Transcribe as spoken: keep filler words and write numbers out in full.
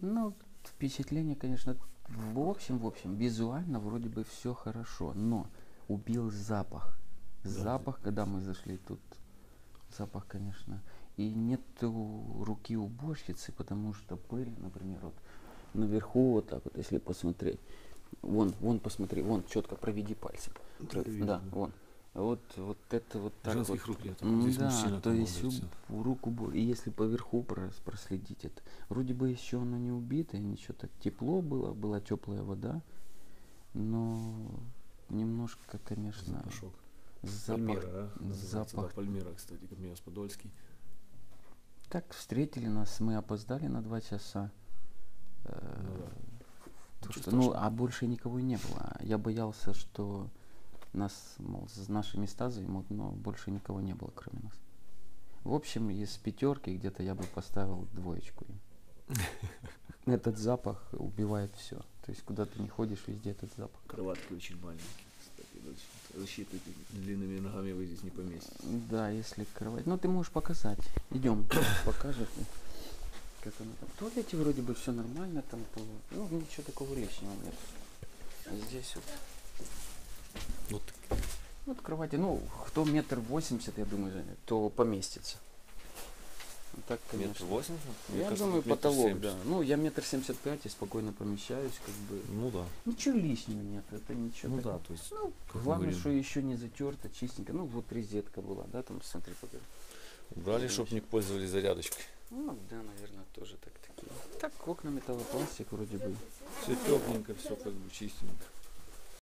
Ну, впечатление, конечно, в общем, в общем, визуально вроде бы все хорошо, но убил запах. Да. Запах, когда мы зашли тут, запах, конечно. И нету руки уборщицы, потому что пыль, например, вот наверху вот так вот, если посмотреть, вон, вон, посмотри, вон, четко проведи пальцем. Да, вижу, Да, да. вон. Вот, вот это вот так Женских вот. рук нет. М, Здесь да, мужчина то есть командует у- руку бо- и если поверху прос- проследить это, вроде бы еще оно не убитое, ничего так тепло было, была теплая вода, но немножко, конечно, Запашок. запах, Пальмира, да? Называется, запах. да, Пальмира, кстати, Каменец Подольский. Так встретили нас, мы опоздали на два часа. Э, Ну да. то, Ничего что, ну, страшного. а больше никого не было. Я боялся, что нас, мол, з- наши места займут, но больше никого не было, кроме нас. В общем, из пятерки где-то я бы поставил двоечку им. Этот запах убивает все. То есть куда ты не ходишь, везде этот запах. Кроватки очень маленькие, кстати. Защиты длинными ногами вы здесь не поместите. Да, если кровать. Ну, ты можешь показать. Идем, покажет. Как оно там. В туалете вроде бы все нормально, там, по- ну, ничего такого лишнего нет. А здесь вот. Вот Вот кровати, ну, кто метр восемьдесят, я думаю, занят, то поместится. Ну, так, метр конечно. восемьдесят? Мне Я кажется, думаю, тут метр потолок, семьдесят. да. Ну, я метр семьдесят пять и спокойно помещаюсь, как бы. Ну да. Ничего лишнего нет, это ничего Ну такого. да, то есть, Ну, как мы главное, говорим, что еще не затерто, чистенько. Ну, вот розетка была, да, там, смотри, покажи. убрали, чтоб не пользовались зарядочкой. Ну, да, наверное, тоже так такие. Так, окна металлопластик вроде бы. Все тепленько, все как бы чистенько.